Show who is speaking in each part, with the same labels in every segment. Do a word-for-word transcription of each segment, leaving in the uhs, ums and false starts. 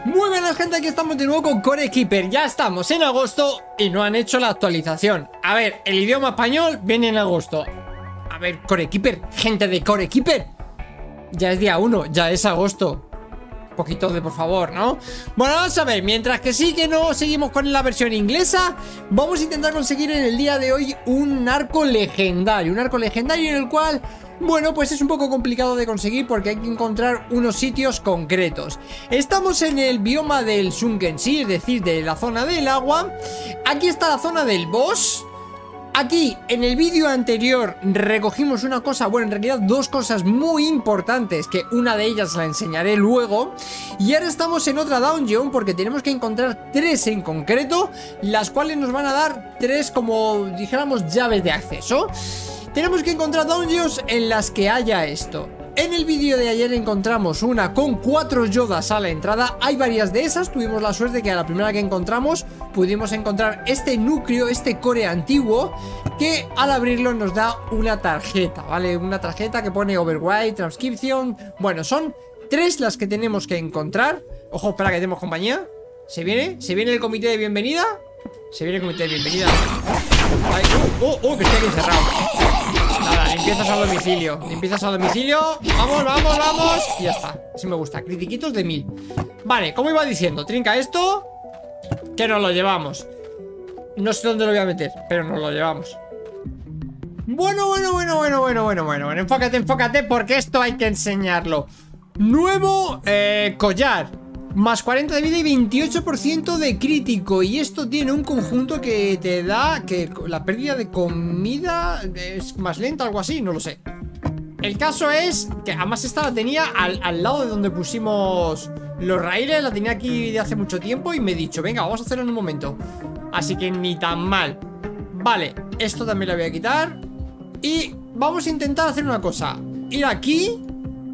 Speaker 1: Muy buenas gente, aquí estamos de nuevo con Core Keeper. Ya estamos en agosto y no han hecho la actualización. A ver, el idioma español viene en agosto. A ver, Core Keeper, gente de Core Keeper, ya es día uno, ya es agosto. Un poquito de por favor, ¿no? Bueno, vamos a ver, mientras que sí que no seguimos con la versión inglesa, vamos a intentar conseguir en el día de hoy un arco legendario. Un arco legendario en el cual, bueno, pues es un poco complicado de conseguir porque hay que encontrar unos sitios concretos. Estamos en el bioma del Sunken Sea, es decir, de la zona del agua. Aquí está la zona del boss. Aquí, en el vídeo anterior, recogimos una cosa, bueno, en realidad dos cosas muy importantes, que una de ellas la enseñaré luego. Y ahora estamos en otra dungeon, porque tenemos que encontrar tres en concreto, las cuales nos van a dar tres, como dijéramos, llaves de acceso. Tenemos que encontrar dungeons en las que haya esto. En el vídeo de ayer encontramos una con cuatro Yodas a la entrada. Hay varias de esas, tuvimos la suerte que a la primera que encontramos pudimos encontrar este núcleo, este core antiguo, que al abrirlo nos da una tarjeta, ¿vale? Una tarjeta que pone Override, Transcription. Bueno, son tres las que tenemos que encontrar. Ojo, espera que tenemos compañía. ¿Se viene? ¿Se viene el comité de bienvenida? Se viene el comité de bienvenida. Ay, uh, uh, uh, que estoy aquí encerrado. Nada, limpiezas a domicilio. Limpiezas a domicilio. Vamos, vamos, vamos. Y ya está. Así me gusta. Critiquitos de mil. Vale, como iba diciendo, trinca esto, que nos lo llevamos. No sé dónde lo voy a meter, pero nos lo llevamos. Bueno, bueno, bueno, bueno, bueno, bueno, bueno, bueno. Enfócate, enfócate, porque esto hay que enseñarlo. Nuevo eh, collar. Más cuarenta de vida y veintiocho por ciento de crítico. Y esto tiene un conjunto que te da que la pérdida de comida es más lenta, algo así, no lo sé. El caso es que además esta la tenía al, al lado de donde pusimos los raíles. La tenía aquí de hace mucho tiempo y me he dicho, venga, vamos a hacerlo en un momento. Así que ni tan mal. Vale, esto también lo voy a quitar. Y vamos a intentar hacer una cosa. Ir aquí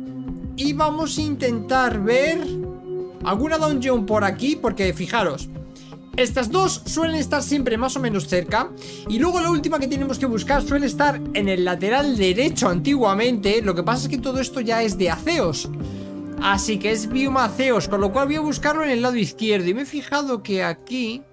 Speaker 1: y vamos a intentar ver alguna dungeon por aquí, porque fijaros, estas dos suelen estar siempre más o menos cerca. Y luego la última que tenemos que buscar suele estar en el lateral derecho antiguamente. Lo que pasa es que todo esto ya es de aceos, así que es bioma aceos, con lo cual voy a buscarlo en el lado izquierdo. Y me he fijado que aquí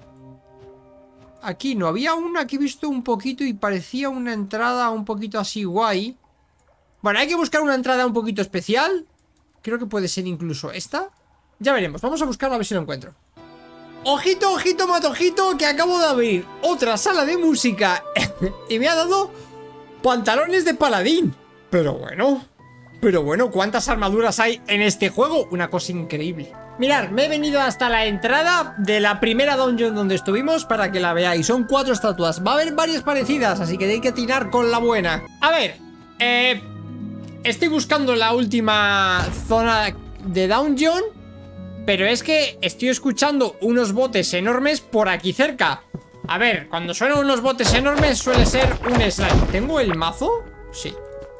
Speaker 1: Aquí no, había una que he visto un poquito y parecía una entrada un poquito así guay. Bueno, hay que buscar una entrada un poquito especial. Creo que puede ser incluso esta. Ya veremos, vamos a buscarlo a ver si lo encuentro. Ojito, ojito, matojito, que acabo de abrir otra sala de música y me ha dado pantalones de paladín. Pero bueno, pero bueno, ¿cuántas armaduras hay en este juego? Una cosa increíble. Mirad, me he venido hasta la entrada de la primera dungeon donde estuvimos para que la veáis. Son cuatro estatuas, va a haber varias parecidas, así que hay que atinar con la buena. A ver, eh, estoy buscando la última zona de dungeon, pero es que estoy escuchando unos botes enormes por aquí cerca. A ver, cuando suenan unos botes enormes suele ser un slime. ¿Tengo el mazo? Sí.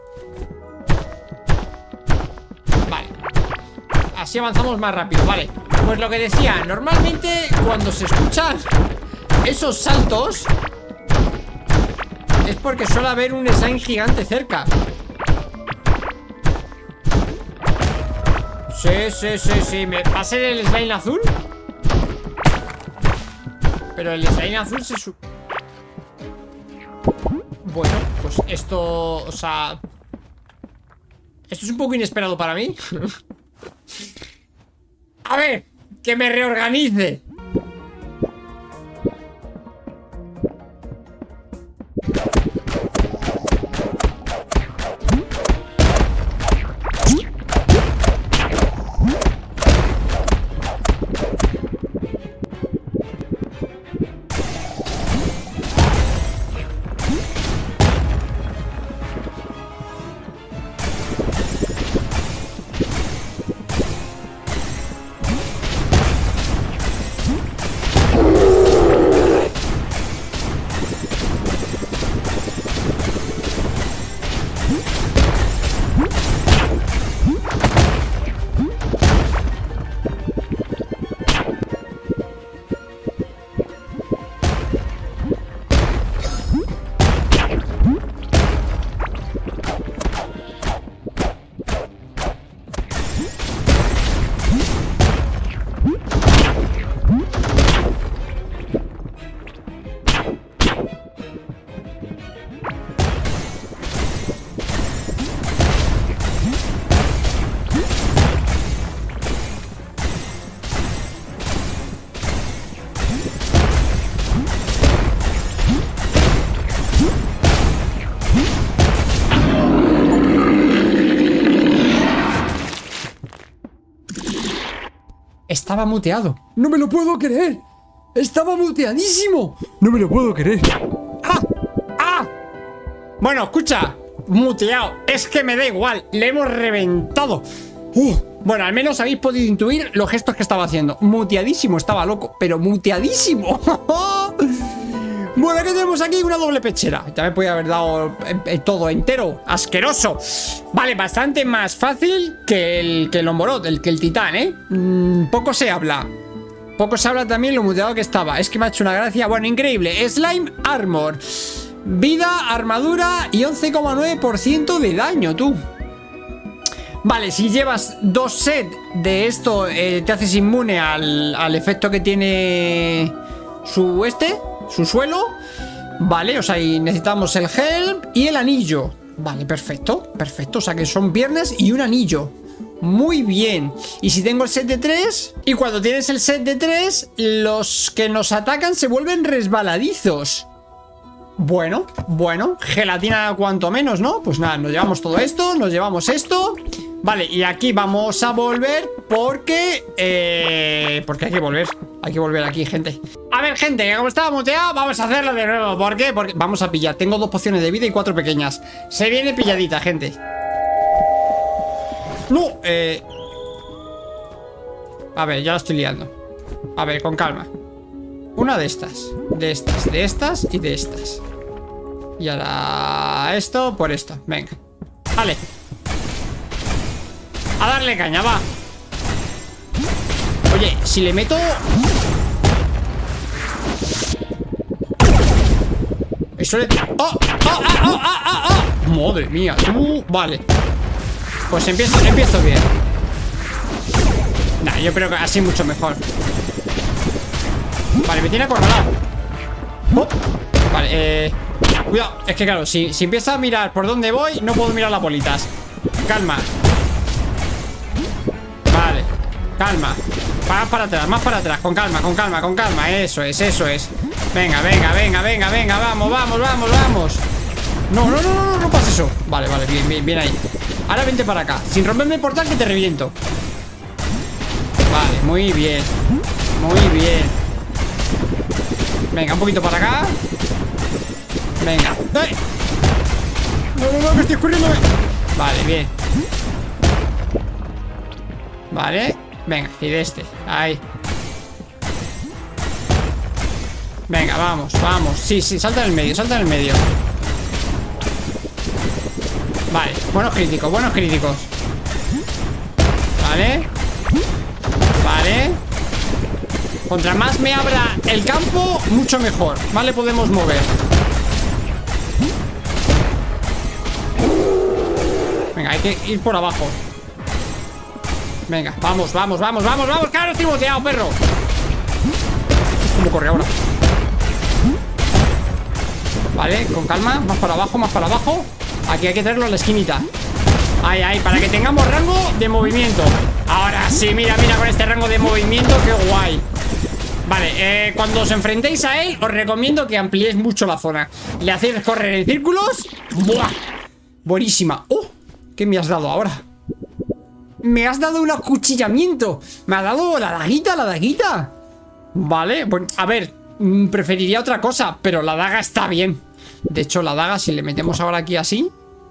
Speaker 1: Vale. Así avanzamos más rápido, vale. Pues lo que decía, normalmente cuando se escuchan esos saltos es porque suele haber un slime gigante cerca. Sí, sí, sí, sí. ¿Me va a ser el slime azul? Pero el slime azul se su... Bueno, pues esto... O sea... Esto es un poco inesperado para mí. A ver, que me reorganice. estaba muteado. ¡No me lo puedo creer! ¡Estaba muteadísimo! ¡No me lo puedo creer! ¡Ah! ¡Ah! Bueno, escucha, muteado. Es que me da igual, le hemos reventado. Uh, bueno, al menos habéis podido intuir los gestos que estaba haciendo. Muteadísimo, estaba loco, pero muteadísimo. Bueno, ¿qué tenemos aquí? Una doble pechera. Ya me podía haber dado eh, eh, todo entero. Asqueroso. Vale, bastante más fácil que el, que el Omborot, el que el titán, ¿eh? Mm, poco se habla. Poco se habla también lo muteado que estaba. Es que me ha hecho una gracia. Bueno, increíble. Slime Armor. Vida, armadura y once coma nueve por ciento de daño, tú. Vale, si llevas dos sets de esto, eh, te haces inmune al, al efecto que tiene su este, su suelo. Vale, o sea, y necesitamos el helm y el anillo. Vale, perfecto, perfecto. O sea que son piernas y un anillo. Muy bien. Y si tengo el set de tres, y cuando tienes el set de tres, los que nos atacan se vuelven resbaladizos. Bueno, bueno, gelatina cuanto menos, ¿no? Pues nada, nos llevamos todo esto, nos llevamos esto. Vale, y aquí vamos a volver porque... Eh, porque hay que volver, hay que volver aquí, gente. A ver, gente, que como estaba muteado, vamos a hacerlo de nuevo. ¿Por qué? Porque vamos a pillar, tengo dos pociones de vida y cuatro pequeñas. Se viene pilladita, gente. No, eh... A ver, ya lo estoy liando. A ver, con calma. Una de estas, de estas, de estas y de estas. Y ahora esto por esto, venga. Vale. A darle caña, va. Oye, si le meto... Eso le... ¡Oh! ¡Oh! ¡Ah! ¡Ah! ¡Ah! ¡Ah! ¡Ah! Madre mía, tú... Vale. Pues empiezo, empiezo bien. Nah, yo creo que así mucho mejor. Vale, me tiene acorralado. Oh. Vale, eh... Cuidado, es que claro, si, si empiezo a mirar por dónde voy, no puedo mirar las bolitas. Calma. Vale, calma. Más para atrás, más para atrás, con calma, con calma, con calma. Eso es, eso es. Venga, venga, venga, venga, venga, vamos, vamos, vamos, vamos. No, no, no, no, no pasa eso. Vale, vale, bien, bien, bien ahí. Ahora vente para acá, sin romperme el portal que te reviento. Vale, muy bien. Muy bien. Venga, un poquito para acá. Venga. ¡Ay! No, no, no, que estoy corriendo. Vale, bien. Vale. Venga, y de este. Ahí. Venga, vamos, vamos. Sí, sí, salta en el medio, salta en el medio. Vale, buenos críticos, buenos críticos. Vale. Vale. Contra más me abra el campo, mucho mejor. Más le podemos mover. Venga, hay que ir por abajo. Venga, vamos, vamos, vamos, vamos, vamos. Claro, estoy boteado, perro. ¿Cómo corre ahora? Vale, con calma, más para abajo, más para abajo. Aquí hay que traerlo a la esquinita. Ahí, ahí, para que tengamos rango de movimiento. Ahora sí, mira, mira, con este rango de movimiento, qué guay. Vale, eh, cuando os enfrentéis a él, os recomiendo que ampliéis mucho la zona. Le hacéis correr en círculos. ¡Buah! Buenísima. ¡Oh! ¿Qué me has dado ahora? Me has dado un acuchillamiento. Me ha dado la daguita, la daguita. Vale, bueno, a ver, preferiría otra cosa, pero la daga está bien. De hecho, la daga, si le metemos ahora aquí así.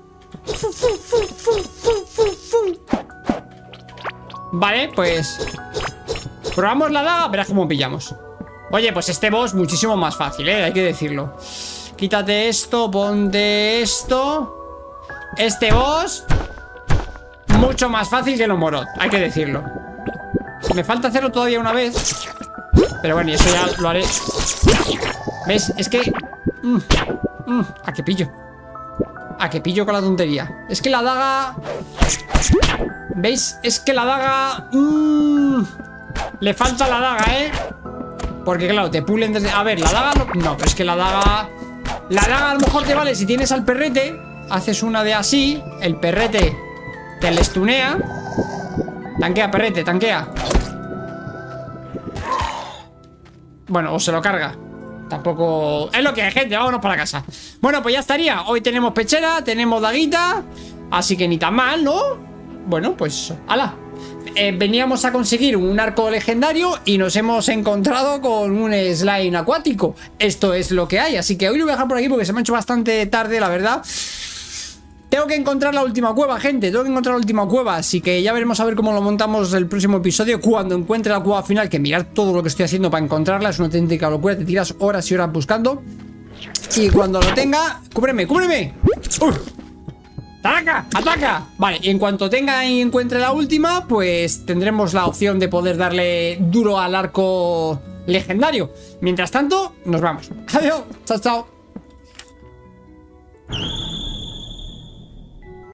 Speaker 1: Vale, pues probamos la daga, verás cómo pillamos. Oye, pues este boss muchísimo más fácil, ¿eh? Hay que decirlo. Quítate esto, ponte esto. Este boss mucho más fácil que el Omborot, hay que decirlo. Me falta hacerlo todavía una vez, pero bueno, y eso ya lo haré. ¿Ves? Es que... Mm, mm, ¿a qué pillo? ¿A qué pillo con la tontería? Es que la daga... ¿Veis? Es que la daga... Mm, le falta la daga, ¿eh? Porque claro, te pulen desde... A ver, la daga... No, no, pero es que la daga... La daga a lo mejor te vale si tienes al perrete. Haces una de así. El perrete te le stunea. Tanquea, perrete, tanquea. Bueno, o se lo carga. Tampoco... Es lo que hay, gente, vámonos para casa. Bueno, pues ya estaría. Hoy tenemos pechera, tenemos daguita. Así que ni tan mal, ¿no? Bueno, pues... ¡Hala! eh, veníamos a conseguir un arco legendario y nos hemos encontrado con un slime acuático. Esto es lo que hay, así que hoy lo voy a dejar por aquí porque se me ha hecho bastante tarde, la verdad. Tengo que encontrar la última cueva, gente. Tengo que encontrar la última cueva. Así que ya veremos a ver cómo lo montamos el próximo episodio. Cuando encuentre la cueva final. Que mirar todo lo que estoy haciendo para encontrarla. Es una auténtica locura. Te tiras horas y horas buscando. Y cuando lo tenga... ¡Cúbreme, cúbreme! ¡Uf! ¡Ataca! ¡Ataca! Vale, y en cuanto tenga y encuentre la última, pues tendremos la opción de poder darle duro al arco legendario. Mientras tanto, nos vamos. Adiós. Chao, chao.